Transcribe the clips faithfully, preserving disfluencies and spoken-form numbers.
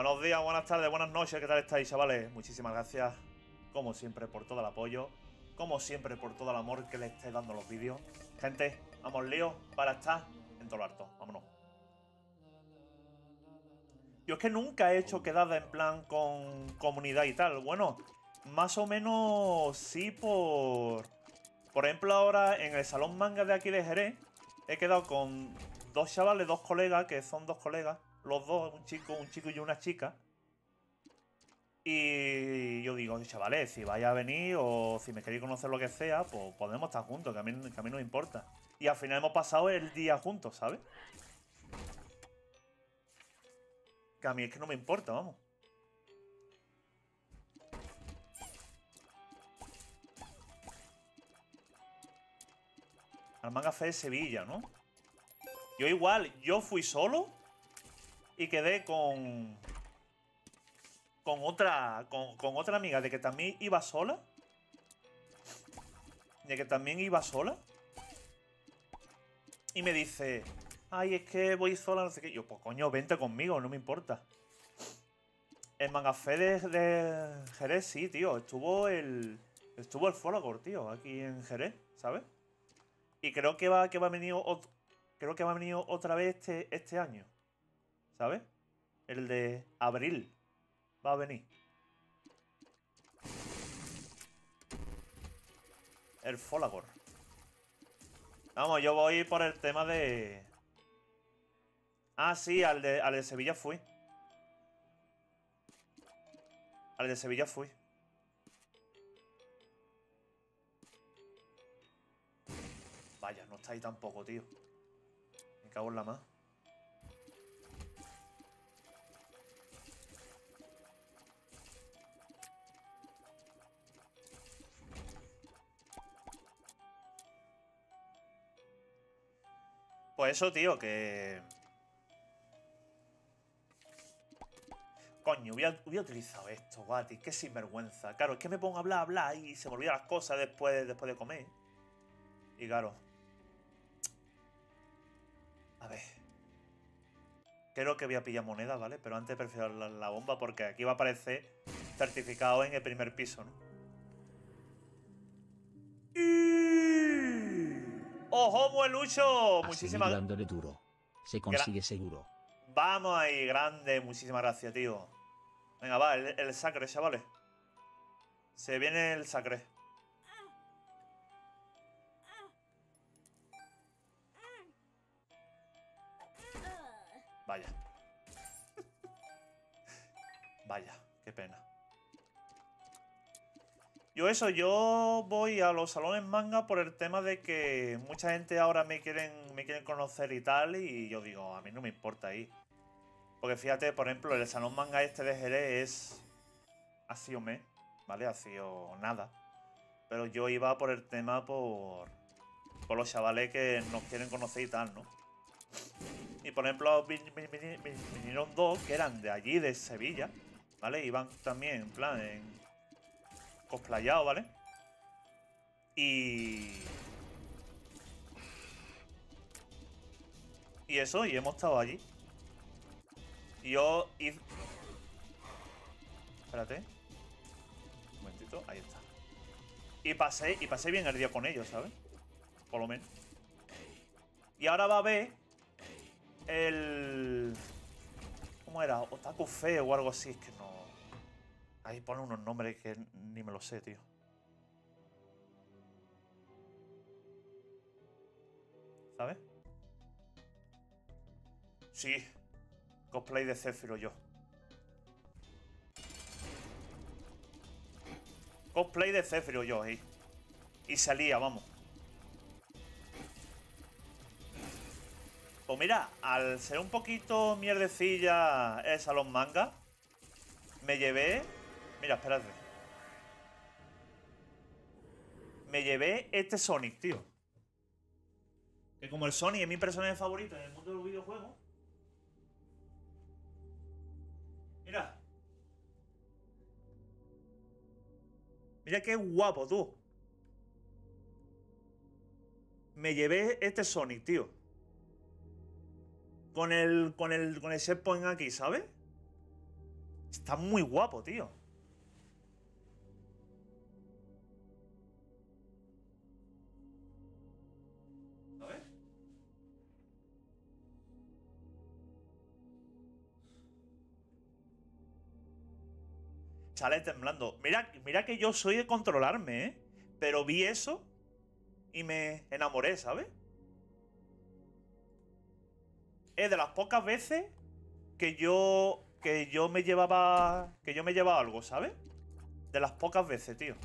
Buenos días, buenas tardes, buenas noches, ¿qué tal estáis, chavales? Muchísimas gracias, como siempre, por todo el apoyo, como siempre, por todo el amor que le estáis dando a los vídeos. Gente, vamos lío para estar en todo lo alto, vámonos. Yo es que nunca he hecho quedada en plan con comunidad y tal. Bueno, más o menos sí por... Por ejemplo, ahora en el salón manga de aquí de Jerez he quedado con dos chavales, dos colegas, que son dos colegas, los dos, un chico, un chico y una chica. Y yo digo, chavales, si vais a venir o si me queréis conocer lo que sea, pues podemos estar juntos, que a mí, que a mí no me importa. Y al final hemos pasado el día juntos, ¿sabes? Que a mí es que no me importa, vamos. Al Manga Fe de Sevilla, ¿no? Yo igual, yo fui solo y quedé con... Con otra, con, con otra amiga de que también iba sola. De que también iba sola. Y me dice, ay, es que voy sola, no sé qué. Yo, pues coño, vente conmigo, no me importa. El Mangafé de, de Jerez, sí, tío. Estuvo el. Estuvo el Folagor, tío, aquí en Jerez, ¿sabes? Y creo que va, que va a venir otro, creo que va a venir otra vez este, este año. ¿Sabes? El de abril. Va a venir. El Folagor. Vamos, yo voy por el tema de... Ah, sí, al de, al de Sevilla fui. Al de Sevilla fui. Vaya, no está ahí tampoco, tío. Me cago en la más. Pues eso, tío, que... Coño, hubiera, hubiera utilizado esto, Guati. Qué sinvergüenza. Claro, es que me pongo a hablar, a hablar y se me olvidan las cosas después, después de comer. Y claro. A ver. Creo que voy a pillar moneda, ¿vale? Pero antes prefiero la, la bomba porque aquí va a aparecer certificado en el primer piso, ¿no? ¡Ojo, Muelucho! Muchísimas gracias. Dándole duro. Se consigue seguro. Vamos ahí, grande. Muchísimas gracias, tío. Venga, va, el, el sacre, chavales. Se viene el sacre. Vaya. Vaya, qué pena. Yo eso, yo voy a los salones manga por el tema de que mucha gente ahora me quieren, me quieren conocer y tal, y yo digo, a mí no me importa ir. Porque fíjate, por ejemplo, el salón manga este de Jerez es... Ha sido mes, ¿vale? Ha sido nada. Pero yo iba por el tema por... Por los chavales que nos quieren conocer y tal, ¿no? Y por ejemplo, vin, vin, vin, vin, vinieron dos que eran de allí, de Sevilla, ¿vale? Iban también, en plan, en cosplayado, ¿vale? Y... Y eso, y hemos estado allí. Y yo... Y... Espérate. Un momentito, ahí está. Y pasé, y pasé bien el día con ellos, ¿sabes? Por lo menos. Y ahora va a ver... El... ¿Cómo era? Otaku Fe o algo así, es que no... Ahí pone unos nombres que ni me lo sé, tío. ¿Sabes? Sí. Cosplay de Zephyro yo. Cosplay de Zephyro yo ahí. Y salía, vamos. Pues mira, al ser un poquito mierdecilla el salón manga, me llevé... Mira, espérate. Me llevé este Sonic, tío. Que como el Sonic es mi personaje favorito en el mundo de los videojuegos. Mira. Mira qué guapo, tú. Me llevé este Sonic, tío. Con el, con el, con el set point aquí, ¿sabes? Está muy guapo, tío. A ver. Sale temblando. Mira, mira que yo soy de controlarme, ¿eh? Pero vi eso y me enamoré, ¿sabes? Es de las pocas veces que yo que yo me llevaba que yo me llevaba algo, ¿sabes? De las pocas veces, tío.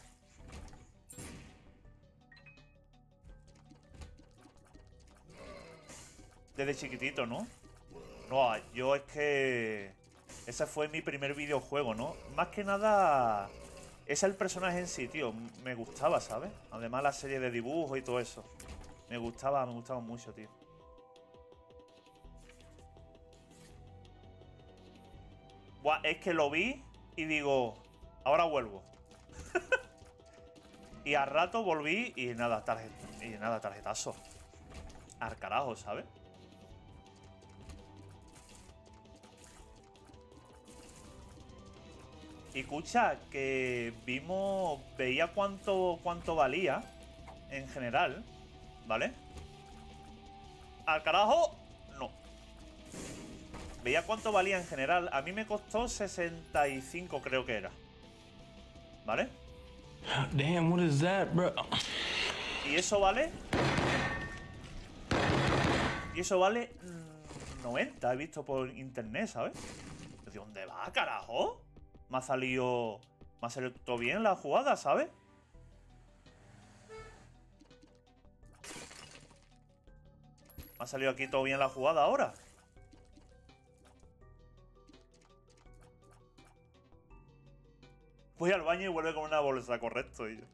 Desde chiquitito, ¿no? No, yo es que ese fue mi primer videojuego, ¿no? Más que nada ese es el personaje en sí, tío. Me gustaba, ¿sabes? Además la serie de dibujos y todo eso. Me gustaba, me gustaba mucho, tío. Buah, es que lo vi y digo, ahora vuelvo. Y al rato volví y nada, tarjeta, y nada, tarjetazo. Al carajo, ¿sabes? Y escucha, que vimos, veía cuánto, cuánto valía en general, ¿vale? Al carajo, no. Veía cuánto valía en general. A mí me costó sesenta y cinco, creo que era. ¿Vale? Damn, what is that, bro? Y eso vale... Y eso vale noventa, he visto por internet, ¿sabes? ¿De dónde va, carajo? Me ha salido... Me ha salido todo bien la jugada, ¿sabes? Me ha salido aquí todo bien la jugada ahora. Voy al baño y vuelve con una bolsa, correcto. Y yo.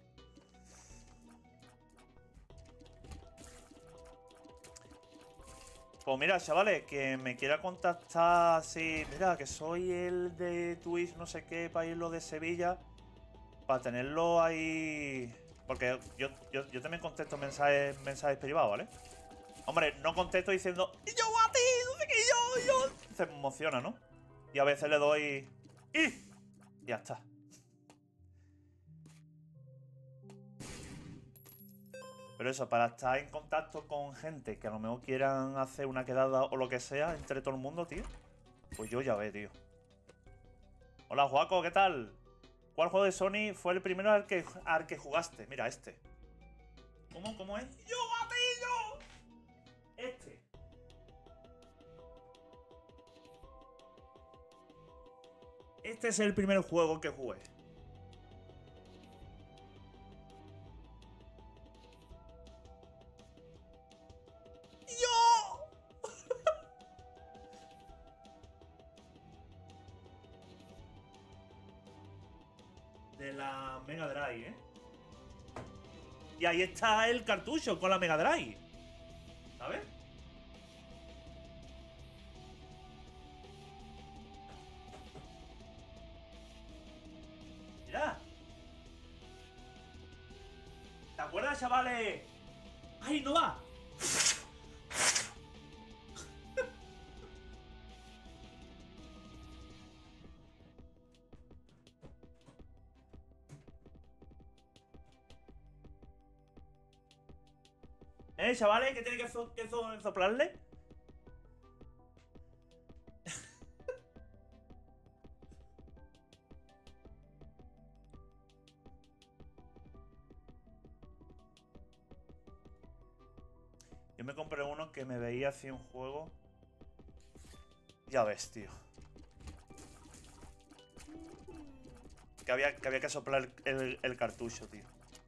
Pues mira, chavales, que me quiera contactar así, mira, que soy el de Twitch, no sé qué, para irlo de Sevilla, para tenerlo ahí... Porque yo, yo, yo también contesto mensajes, mensajes privados, ¿vale? Hombre, no contesto diciendo, yo a ti, no sé qué, yo, yo... Se me emociona, ¿no? Y a veces le doy... ¡Y! Ya está. Pero eso, para estar en contacto con gente que a lo mejor quieran hacer una quedada o lo que sea entre todo el mundo, tío. Pues yo ya ve, tío. Hola, Joaco, ¿qué tal? ¿Cuál juego de Sony fue el primero al que, al que jugaste? Mira, este. ¿Cómo? ¿Cómo es? ¡Yo, gatillo! Este. Este es el primer juego que jugué. De la Mega Drive, ¿eh? Y ahí está el cartucho con la Mega Drive. ¿Sabes? Mira. ¿Te acuerdas, chavales? ¡Ay, no va! ¿Eh, chavales? ¿Qué tiene que, so que so soplarle? Yo me compré uno que me veía así un juego. Ya ves, tío. Que había que, había que soplar el, el cartucho, tío.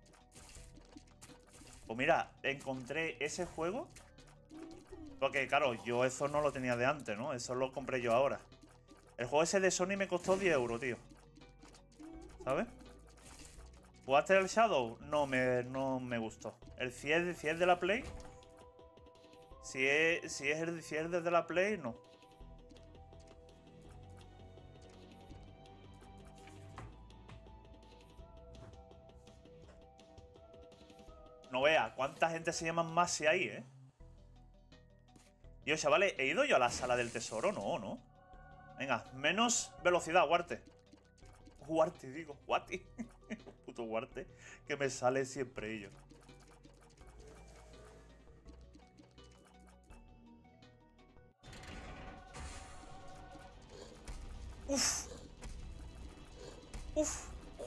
Pues mira, encontré ese juego. Porque claro, yo eso no lo tenía de antes, ¿no? Eso lo compré yo ahora. El juego ese de Sony me costó diez euros, tío. ¿Sabes? ¿Jugaste el Shadow? No me, no me gustó. El si es, si es de la Play. Si es, si es el si es desde la Play, no. No vea cuánta gente se llama Masi ahí, ¿eh? Yo, chavales, ¿he ido yo a la sala del tesoro? No, ¿no? Venga, menos velocidad, Huarte. Huarte, digo, Huarte. Puto Huarte, que me sale siempre ello. Uf. Uf.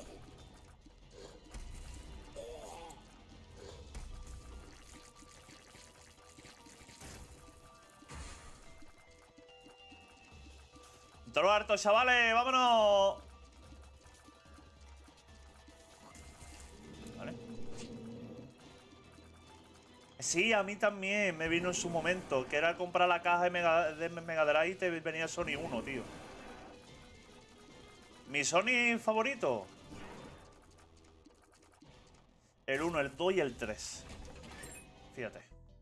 Todo harto, chavales, vámonos. Vale. Sí, a mí también me vino en su momento, que era comprar la caja de Mega, de Mega Drive y te venía Sony uno, tío. Mi Sony favorito. El uno, el dos y el tres. Fíjate.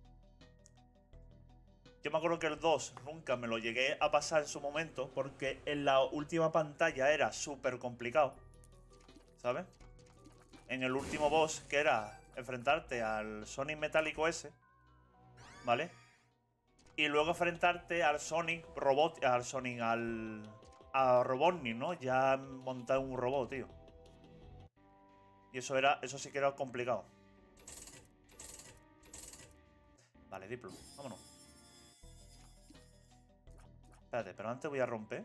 Yo me acuerdo que el dos nunca me lo llegué a pasar en su momento porque en la última pantalla era súper complicado. ¿Sabes? En el último boss, que era enfrentarte al Sonic metálico ese. ¿Vale? Y luego enfrentarte al Sonic robot, al Sonic, al... a Robotnik, ¿no? Ya montar un robot, tío. Y eso era, eso sí que era complicado. Vale, Diplo, vámonos. Espérate, pero antes voy a romper.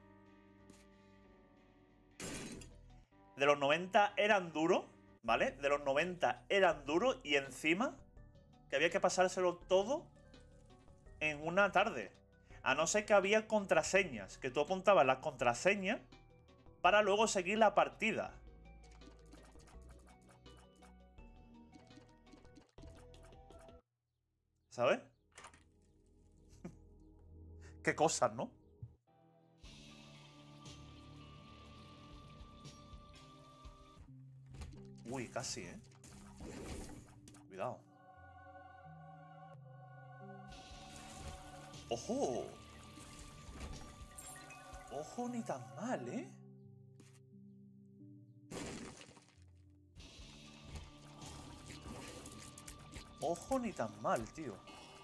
De los noventa eran duros, ¿vale? De los noventa eran duros y encima que había que pasárselo todo en una tarde. A no ser que había contraseñas, que tú apuntabas las contraseñas para luego seguir la partida. ¿Sabes? Qué cosas, ¿no? Uy, casi, ¿eh? Cuidado. ¡Ojo! ¡Ojo, ni tan mal, eh! ¡Ojo, ni tan mal, tío!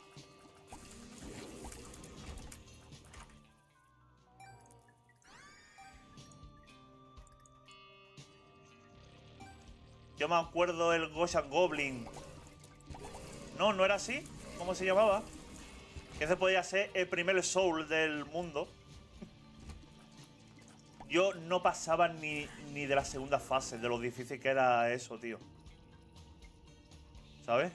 Yo me acuerdo el Ghost and Goblin. No, no era así. ¿Cómo se llamaba? Que ese podía ser el primer Soul del mundo. Yo no pasaba ni, ni de la segunda fase, de lo difícil que era eso, tío. ¿Sabes?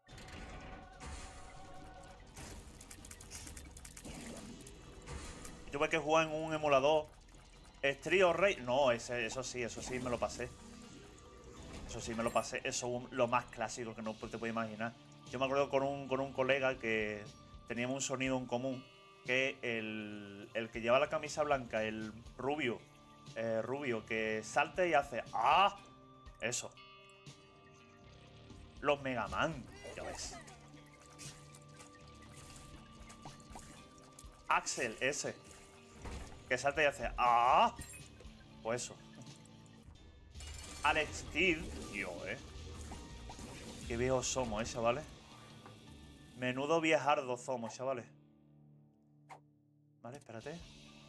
Yo tuve que jugar en un emulador. Street of Rage. No, ese, eso sí, eso sí me lo pasé. Eso sí me lo pasé. Eso es lo más clásico que no te puedes imaginar. Yo me acuerdo con un, con un colega que teníamos un sonido en común. Que el, el que lleva la camisa blanca, el rubio, eh, rubio, que salta y hace ¡ah! Eso. Los Mega Man, ya ves. Axel, ese. Que salta y hace ¡ah! Pues eso. Alex Kidd, tío, eh. Qué viejos somos, eh, chavales. Menudo viejardo somos, chavales. Vale, espérate.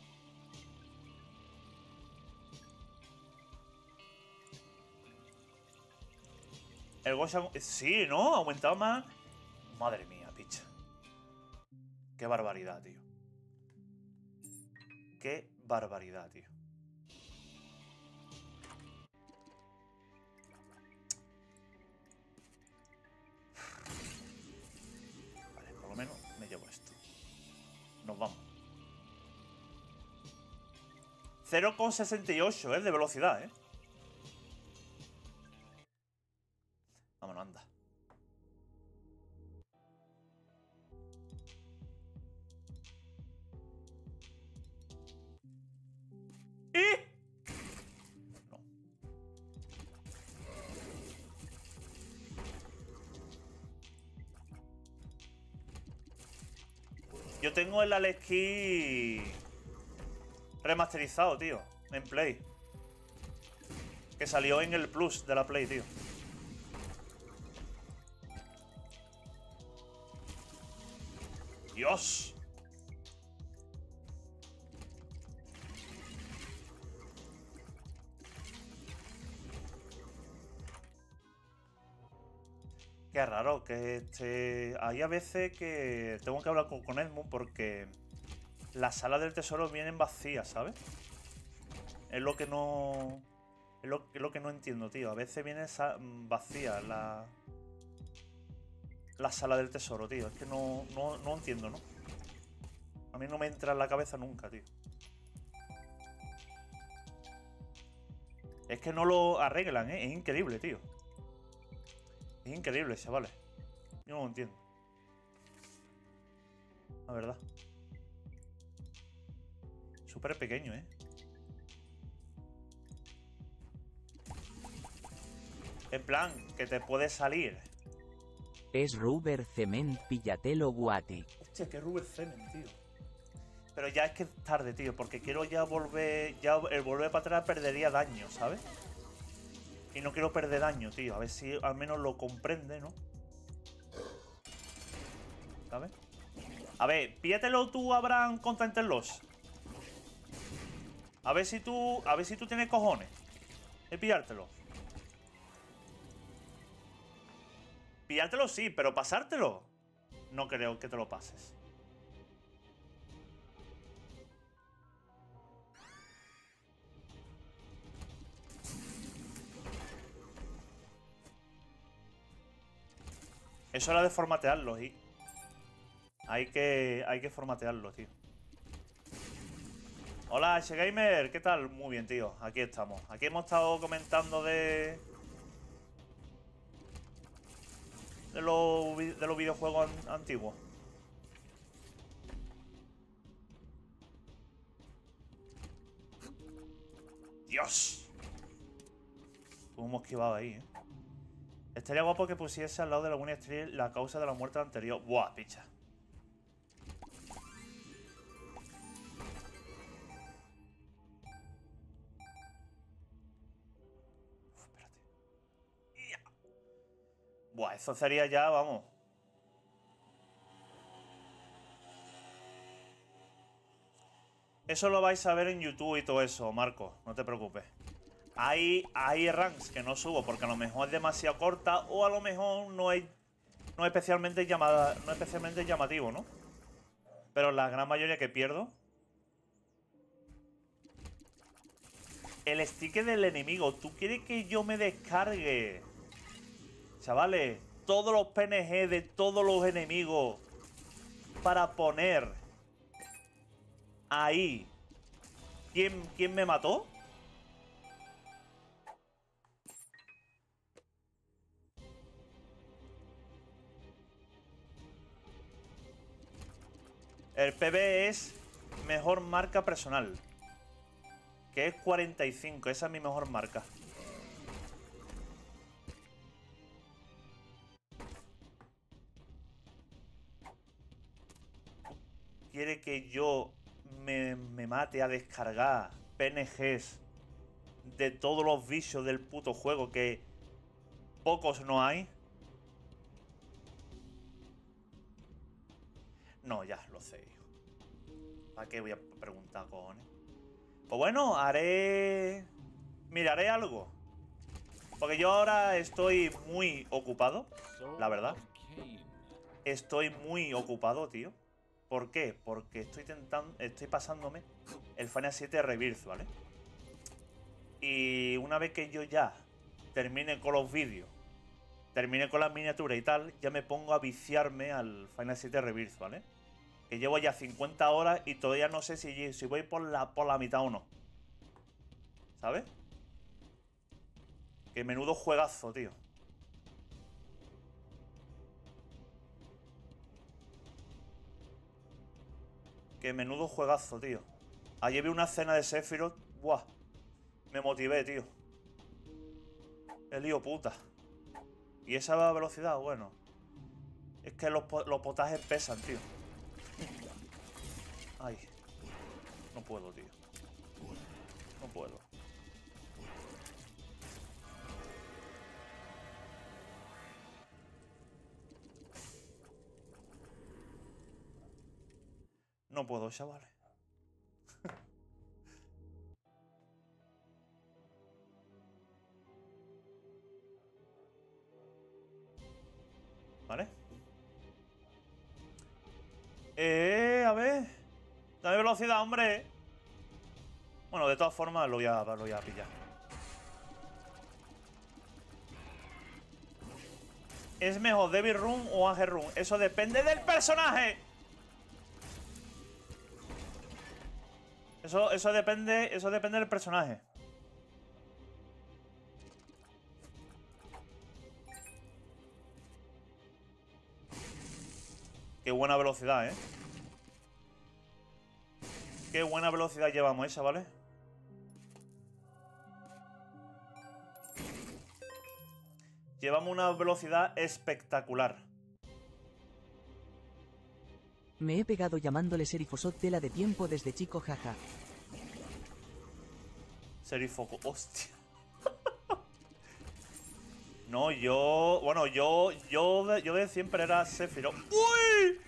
El Gosha... Sí, ¿no? Ha aumentado más. Madre mía, picha. Qué barbaridad, tío. Qué barbaridad, tío. Vale, por lo menos me llevo esto. Nos vamos. cero coma sesenta y ocho, ¿eh? De velocidad, ¿eh? Vámonos, anda. ¿Y? No. Yo tengo el Alex Kidd remasterizado, tío, en Play. Que salió en el Plus de la Play, tío. Dios. Qué raro que este... Hay a veces que tengo que hablar con, con Edmund porque las salas del tesoro vienen vacías, ¿sabes? Es lo que no... Es lo, es lo que no entiendo, tío. A veces viene vacía la... La sala del tesoro, tío. Es que no, no, no entiendo, ¿no? A mí no me entra en la cabeza nunca, tío. Es que no lo arreglan, ¿eh? Es increíble, tío. Es increíble, chavales. Yo no lo entiendo. La verdad. Súper pequeño, ¿eh? En plan, que te puede salir. Es Rubber Cement Pillatelo Guati. Hostia, que Rubber Cement, tío. Pero ya es que es tarde, tío, porque quiero ya volver... Ya el volver para atrás perdería daño, ¿sabes? Y no quiero perder daño, tío. A ver si al menos lo comprende, ¿no? ¿Sabes? A ver, píllatelo tú, Abraham, contra Interlos. A ver si tú... A ver si tú tienes cojones de pillártelo. Pillártelo sí, pero pasártelo no creo que te lo pases. Eso era de formatearlo, y hay que, hay que formatearlo, tío. Hola, H-Gamer, ¿qué tal? Muy bien, tío, aquí estamos. Aquí hemos estado comentando de... De los, de los videojuegos an antiguos. ¡Dios! ¿Cómo hemos esquivado ahí, eh? Estaría guapo que pusiese al lado de la Winnie Street la causa de la muerte anterior. ¡Buah, picha! Uf, espérate. ¡Ya! Buah, eso sería ya, vamos. Eso lo vais a ver en YouTube y todo eso, Marco. No te preocupes. Hay, hay ranks que no subo porque a lo mejor es demasiado corta o a lo mejor no es, no es especialmente llamada, no es especialmente llamativo, ¿no? Pero la gran mayoría que pierdo. El sticker del enemigo. ¿Tú quieres que yo me descargue, chavales, todos los P N G de todos los enemigos para poner ahí quién, quién me mató? El P B es mejor marca personal, que es cuarenta y cinco. Esa es mi mejor marca. Quiere que yo me, me mate a descargar P N Gs de todos los vicios del puto juego, que pocos no hay. No, ya lo sé, hijo. ¿Para qué voy a preguntar, cojones? Pues bueno, haré... Miraré algo. Porque yo ahora estoy muy ocupado, la verdad. Estoy muy ocupado, tío. ¿Por qué? Porque estoy tentando, estoy pasándome el Final siete Rebirth, ¿vale? Y una vez que yo ya termine con los vídeos, termine con las miniaturas y tal, ya me pongo a viciarme al Final siete Rebirth, ¿vale? Que llevo ya cincuenta horas y todavía no sé si, si voy por la, por la mitad o no. ¿Sabes? Que menudo juegazo, tío. Que menudo juegazo, tío. Ayer vi una escena de Sephiroth. Buah. Me motivé, tío. El lío puta. Y esa velocidad, bueno. Es que los, los potajes pesan, tío. Ay. No puedo, tío. No puedo. No puedo, chavales. Eh, a ver. Dame velocidad, hombre. Bueno, de todas formas lo voy a, lo voy a pillar. ¿Es mejor Devil Run o Angel Run? Eso depende del personaje. Eso, eso depende. Eso depende del personaje. Qué buena velocidad, ¿eh? Qué buena velocidad llevamos esa, ¿vale? Llevamos una velocidad espectacular. Me he pegado llamándole Serifosot tela de tiempo desde chico, jaja. Serifoco, hostia. No, yo... Bueno, yo... Yo de, yo de siempre era Sephiroth. ¡Uy!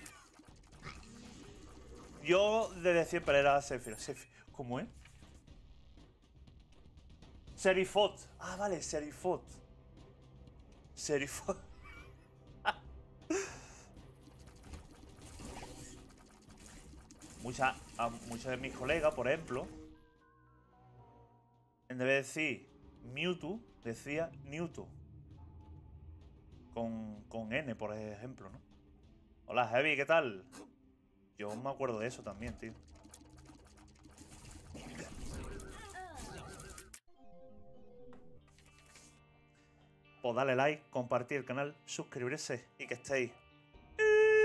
Yo desde siempre era Sephiroth. Sephiroth. ¿Cómo es? Serifot. Ah, vale, Serifot. Serifot. Mucha, a muchos de mis colegas, por ejemplo, en vez de decir Mewtwo, decía Newtwo. Con, con N, por ejemplo, ¿no? Hola, Heavy, ¿qué tal? Yo me acuerdo de eso también, tío. Pues dale like, compartir el canal, suscribirse y que estéis